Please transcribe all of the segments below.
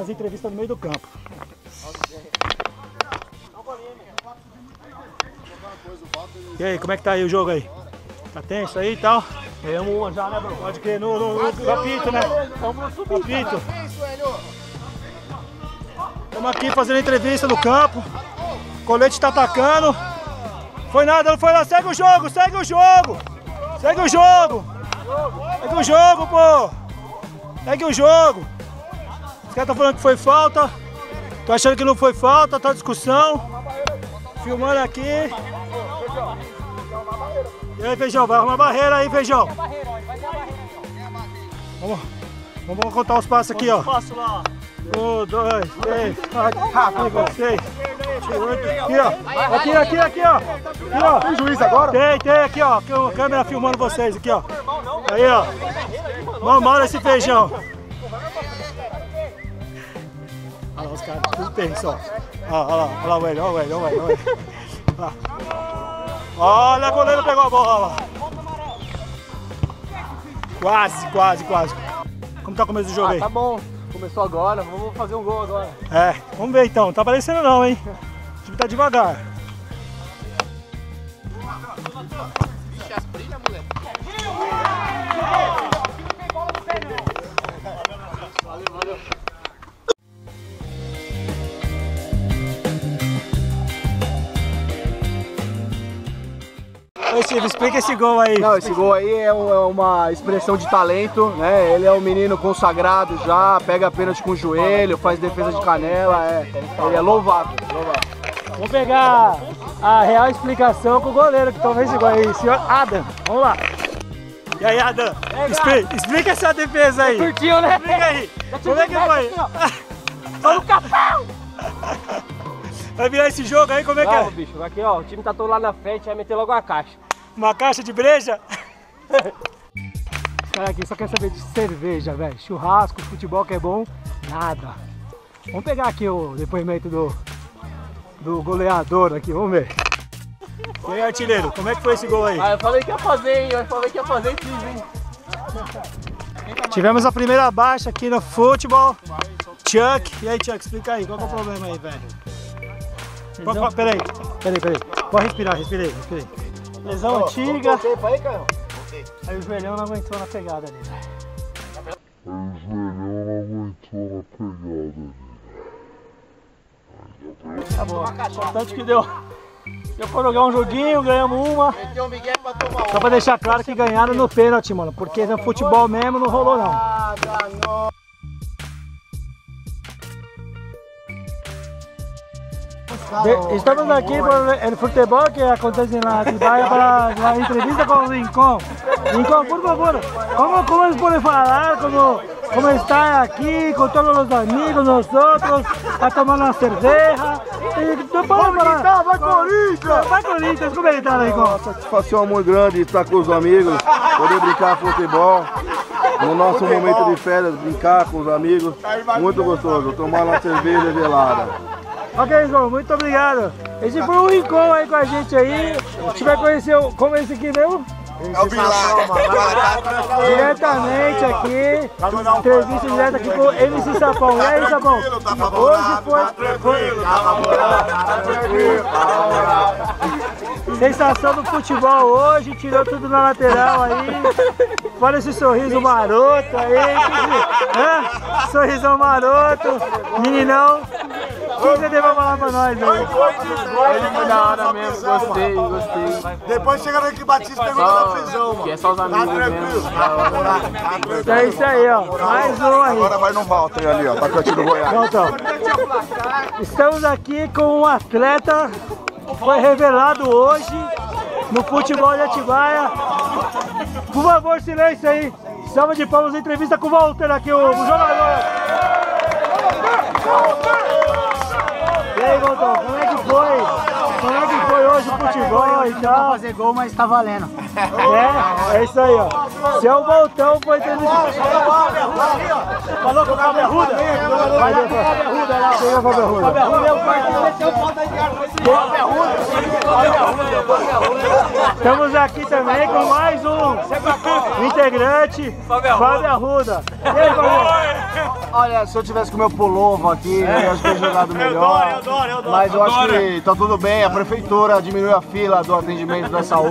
fazer entrevista no meio do campo. E aí, como é que tá aí o jogo aí? Tá tenso aí e tal? Ganhamos uma já, né, bro? Pode crer, no apito, né? Apito. Estamos aqui fazendo entrevista no campo. O colete tá atacando. Foi nada, não foi lá. Segue o jogo, segue o jogo. Segue o jogo. Segue o jogo, pô. Segue o jogo. Os caras estão falando que foi falta. Tô achando que não foi falta, tá discussão. Filmando aqui. E aí, Feijão, vai arrumar barreira aí, Feijão. Vamos contar os passos aqui, ó. 1, 2, 3, 4, 5, 6, 7, 8. Aqui, ó. Aqui, ó. Aqui, ó. Tem juiz agora? Tem aqui, ó. Tem uma câmera filmando vocês aqui, ó. Aí, ó. Vambora esse Feijão. Olha lá os caras, tudo tenso, ó. Olha lá o velho, olha o velho. Olha, o goleiro pegou a bola. Quase. Como tá o começo do jogo aí? Tá bom. Começou agora, vamos fazer um gol agora. É, vamos ver então. Não tá aparecendo não, hein? O time tá devagar. Vixe, as brilhas, moleque. Valeu. Ô Steve, explica esse gol aí. Não, esse gol aí é uma expressão de talento, né? Ele é um menino consagrado já, pega pênalti com o joelho, faz defesa de canela, ele é louvável. Vamos pegar a real explicação com o goleiro que tomou esse gol aí, senhor Adam. Vamos lá. E aí, Adam, explica essa defesa aí. Curtiu, né? Explica aí. Como é que foi? Olha o capão! Vai virar esse jogo aí, como é que é? Não, bicho, aqui ó, o time tá todo lá na frente, vai meter logo uma caixa. Uma caixa de breja? Os caras aqui só querem saber de cerveja, velho. Churrasco, futebol que é bom, nada. Vamos pegar aqui o depoimento do goleador aqui, vamos ver. E aí, artilheiro, como é que foi esse gol aí? Ah, eu falei que ia fazer, hein? E fiz, hein? Tivemos a primeira baixa aqui no futebol. Chuck, e aí, Chuck, explica aí, qual que é o problema aí, velho? Peraí. Pode respirar, respirei. Lesão antiga. Aí o joelhão não aguentou na pegada ali, Tá bom, importante que deu pra jogar um joguinho, ganhamos uma. Só pra deixar claro que ganharam no pênalti, mano, porque no futebol mesmo não rolou não. Estamos aqui por el futebol que acontece na Atibaia para la entrevista com o Rincón. Rincón, por favor, ¿cómo les puede falar? ¿Cómo está aquí con todos los amigos, nosotros, a tomar una cerveja? Vai Corinthians! Vai Corinthians, como é que tá, Rincón? Satisfação muito grande estar com os amigos, poder brincar futebol. No nosso momento de férias, brincar com os amigos, muito gostoso, tomar uma cerveja gelada. Ok, Rincón, muito obrigado. Esse foi o Rincón aí com a gente aí. A gente vai conhecer como é esse aqui mesmo? É o Bilal. Diretamente aqui, entrevista direta aqui com o MC Sapão. E aí, Sapão? Hoje foi... Sensação do futebol hoje, tirou tudo na lateral aí. Olha esse sorriso maroto aí. Sorrisão maroto, meninão. O que você tem pra falar pra nós aí? Ele foi da hora mesmo, gostei. Depois chega no Henrique Batista e pergunta da prisão, mano. Que é só os amigos mesmo. Então é isso aí, ó. Mais um aí. Agora vai no Walter ali, ó, atacante do Goiás. Pronto. Estamos aqui com um atleta que foi revelado hoje no futebol de Atibaia. Por favor, silêncio aí. Salva de palmas, entrevista com o Walter aqui, o jogador. E aí, Voltão, como é que foi? Como é que foi hoje o futebol e tal? Não fazer gol, mas tá valendo. É isso aí, ó. Seu Voltão foi entrevistado. Falou com o Fábio Arruda? Vai ver, Fábio Arruda lá. Chega, Fábio Arruda. Fábio Arruda é o pai que meteu falta de ar. Fábio Arruda. Estamos aqui também com mais um integrante, Fábio Arruda. E aí, Fábio? Olha, se eu tivesse com meu pullover aqui, eu ia ter jogado melhor. Eu adoro. Mas eu acho que tá tudo bem, a prefeitura diminuiu a fila do atendimento da saúde.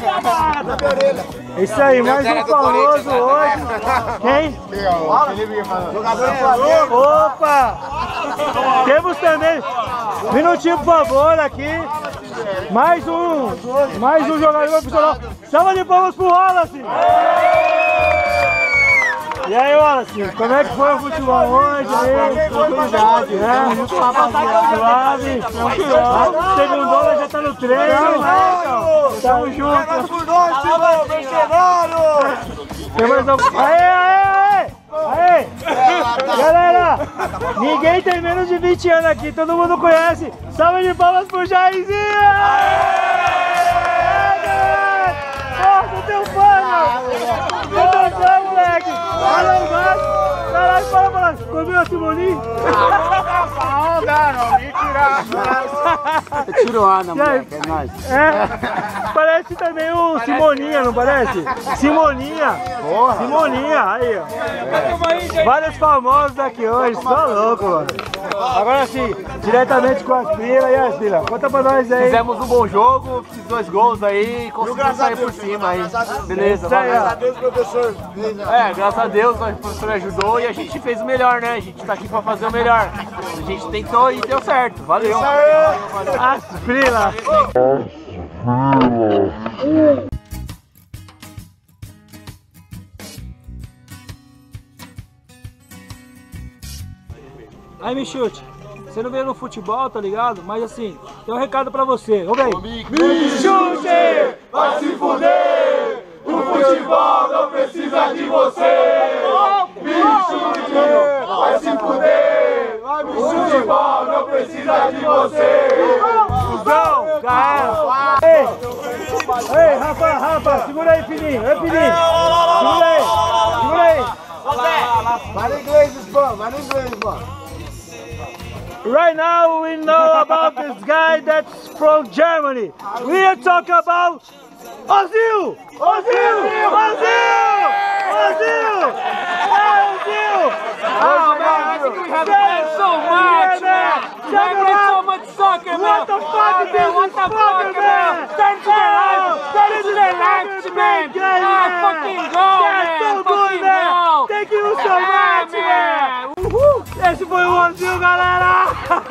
Isso aí, mais um famoso hoje. Quem? Jogador do Flamengo. Opa! Temos também, minutinho por favor aqui. Mais um jogador profissional. Salva de palmas pro Wallace! E aí, Wallace, como é que foi o futebol hoje? Tranquilidade, né? Suave. Segundona já tá no treino. Tamo junto. Tem mais algum? Aê! Galera, ninguém tem menos de 20 anos aqui, todo mundo conhece. Salve de palmas pro Jairzinho! Nossa, teu fã, meu! Teu fã, moleque! Olha o gato! Caralho, fala! Comeu a Simoninha? Tiro Ana, moleque, é nóis. Parece também o Simoninha, não parece? Simoninha! Porra! Simoninha, aí ó. Vários famosos aqui hoje, só louco, mano. Agora sim, diretamente com as Pila. E as Pila, conta pra nós aí. Fizemos um bom jogo, fiz 2 gols aí, conseguimos sair por cima aí. Beleza, Graças a Deus, professor. Graças a Deus, o professor ajudou e a gente fez o melhor, né? A gente tá aqui pra fazer o melhor. A gente tentou e deu certo. Valeu. As Pila. Aí, Michute, você não veio no futebol, tá ligado? Mas assim, tem um recado pra você. Ô, velho. Michute, vai se fuder! O futebol não precisa de você! Michute, vai se fuder! O futebol não precisa de você! Cusão, cara! Ei, Rafa, segura aí, Fininho! Ei, Fininho! Segura aí! Vai no inglês, pô. Right now we know about this guy that's from Germany. We are talking about Ozil! Ozil! Oh man, I think we have played so much, man! We have played so much soccer, man! What the fuck is this? What the fuck, man? Turn to the left, man! Fucking go, man! Fucking go! Thank you so much, man! Uhul! Esse foi o Ozil, galera!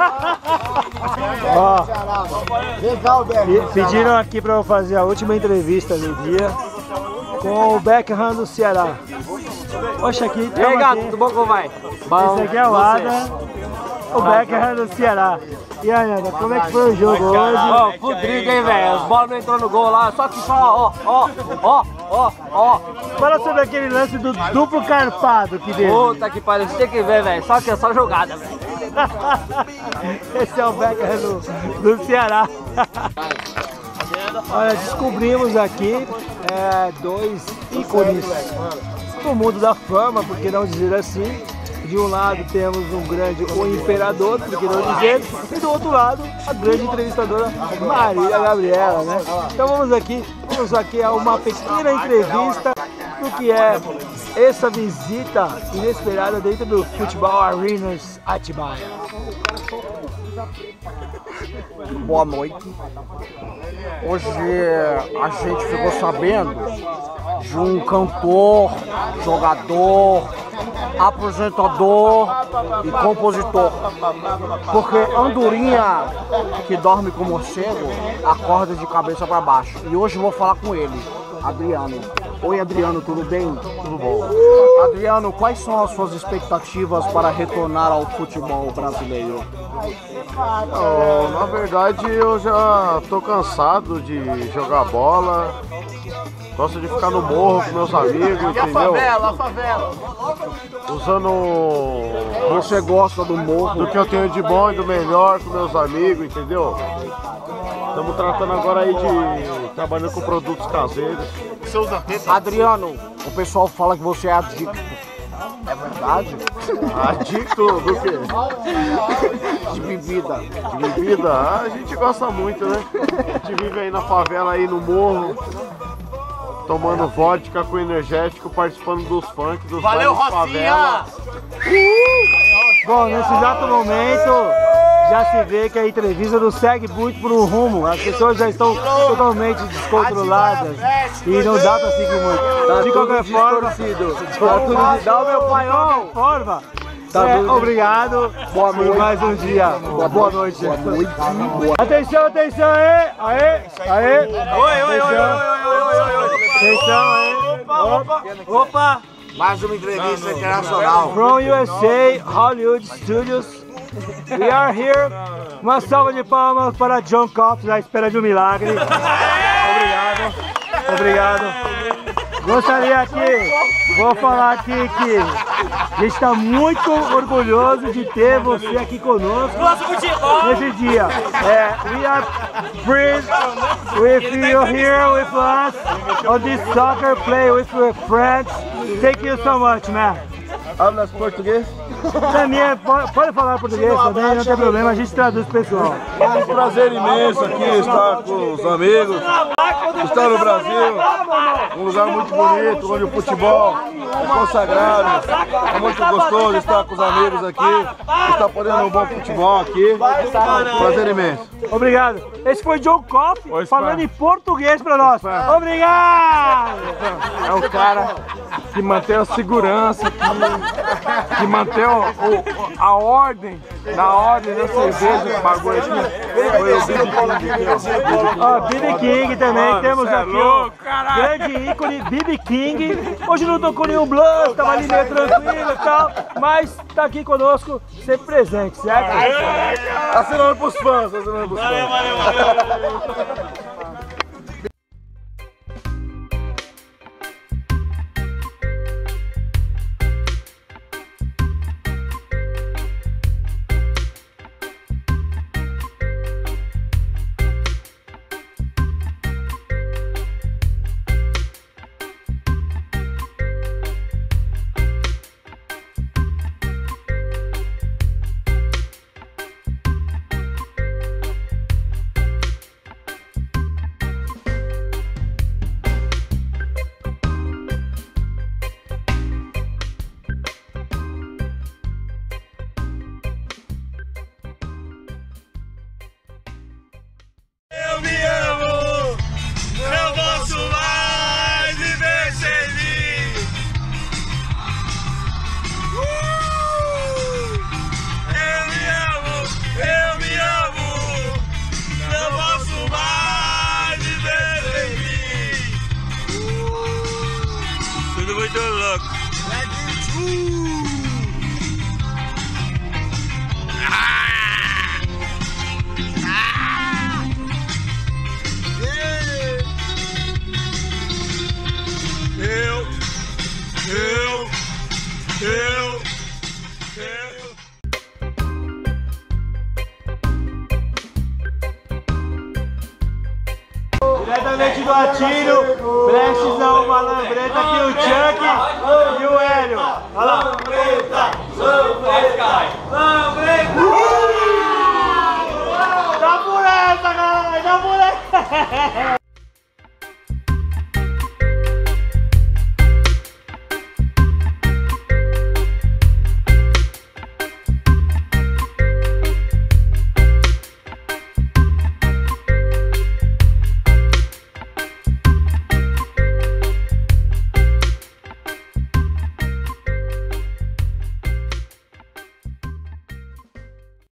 Ó, pediram aqui pra eu fazer a última entrevista do dia com o Beckham do Ceará. Poxa, aqui, E aí, gato, tudo bom, como vai? Esse aqui é o Ada, o Beckham do Ceará. E aí, Ada, como é que foi o jogo hoje? Ó, fudrido, hein, velho? As bolas não entrou no gol lá, só que só, ó. Fala sobre aquele lance do duplo carpado que deu. Puta que pariu, você tem que ver, velho. Só que é só jogada, velho. Esse é o Beckham do Ceará. Olha, descobrimos aqui 2 ícones do mundo da fama, por que não dizer assim. De um lado temos o imperador, por que não dizer, e do outro lado a grande entrevistadora Marília Gabriela, né? Então vamos aqui a uma pequena entrevista do que é essa visita inesperada dentro do Futebol Arenas Atibaia. Boa noite. Hoje a gente ficou sabendo de um cantor, jogador, apresentador e compositor. Porque andorinha que dorme com morcego acorda de cabeça para baixo. E hoje eu vou falar com ele, Adriano. Oi, Adriano, tudo bem? Tudo bom. Adriano, quais são as suas expectativas para retornar ao futebol brasileiro? Na verdade, eu já tô cansado de jogar bola. Gosto de ficar no morro com meus amigos, entendeu? A favela. Usando Você gosta do morro? do que eu tenho de bom e do melhor com meus amigos, entendeu? Estamos tratando agora aí de trabalhando com produtos caseiros. Adriano, o pessoal fala que você é adicto. É verdade? Adicto do quê? De bebida. De bebida? A gente gosta muito, né? A gente vive aí na favela, aí no morro. tomando vodka com energético, participando dos funk, dos Valeu, bailes Rocinha! Bom, nesse exato momento já se vê que a entrevista não segue muito por um rumo. As pessoas já estão totalmente descontroladas e não dá pra seguir muito. Tá De qualquer tudo forma, distorcido. Tá tudo dá o meu paiol. Obrigado. Boa noite. Por mais um dia. Boa noite. Boa noite. Atenção, atenção, aê. Oi. Atenção, aê. Opa! Mais uma entrevista internacional. From USA, Hollywood Studios. We are here. Uma salva de palmas para John Coffey, à espera de um milagre. Obrigado. Gostaria aqui, vou falar aqui que a gente está muito orgulhoso de ter você aqui conosco nesse dia. We are pleased with you here with us on this soccer play with your friends. Thank you so much, man. Hablas português? Também pode falar português também, não tem problema, a gente traduz pro pessoal. É um prazer imenso aqui estar com os amigos, estar no Brasil, um lugar muito bonito, onde o futebol é consagrado. É muito gostoso estar com os amigos aqui, estar podendo um bom futebol aqui. Prazer imenso. Obrigado. Esse foi John Coffey falando em português pra nós. Obrigado! É o cara que mantém a segurança, que mantém a ordem, na ordem da cerveja, que bagulho aqui. Foi o BB King aqui, ó. BB King também, temos aqui o grande ícone BB King. Hoje não tocou nenhum blues, tava ali meio tranquilo e tal, mas tá aqui conosco, sempre presente, certo? Assinando pros fãs, assinando pros fãs. Eu me amo, não posso mais viver sem mim. Eu me amo, não posso mais viver sem mim. Tudo muito louco. Diretamente do Atílio, prestes a uma lambreta aqui o Chuck e o Hélio. Olha lá.